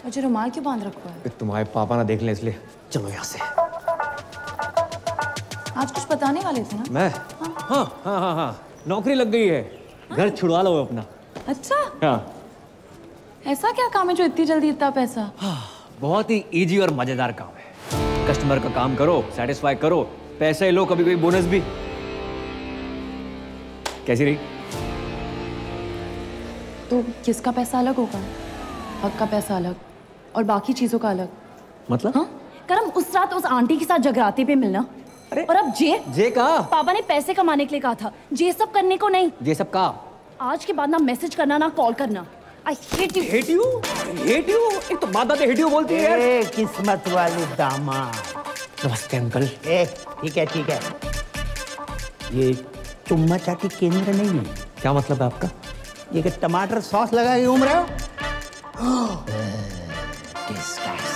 मुझे रुमाल क्यों बांध रखा है? तुम्हारे पापा ना देख लें इसलिए। चलो यहाँ से। आज कुछ बताने वाले थे ना? मैं? हाँ, नौकरी लग गई है। घर छुड़वा लो अपना। अच्छा? हाँ। ऐसा क्या काम है जो इतनी जल्दी इतना पैसा? बहुत ही इजी और मजेदार काम है। कस्टमर का काम करो, सेटिस्फाई करो, पैसे लो, कभी कभी बोनस भी। कैसी रही? तो किसका पैसा अलग होगा? हक का पैसा अलग और बाकी चीजों का अलग। मतलब? हाँ? करम उस रात उस आंटी के साथ जगराते पे मिलना। अरे और अब जे का पापा ने पैसे कमाने के लिए कहा था, जे सब करने को नहीं। ये सब का आज के बाद ना मैसेज करना ना कॉल करना। I hate you. Hate you? Hate you? एक तो बात आते हेट यू बोलती है यार। किस्मत वाली दामाद। नमस्ते अंकल। ठीक है। ये चुम्मा चाटी केंद्र नहीं है। क्या मतलब है आपका? ये कि टमाटर सॉस लगा के घूम रहे हो?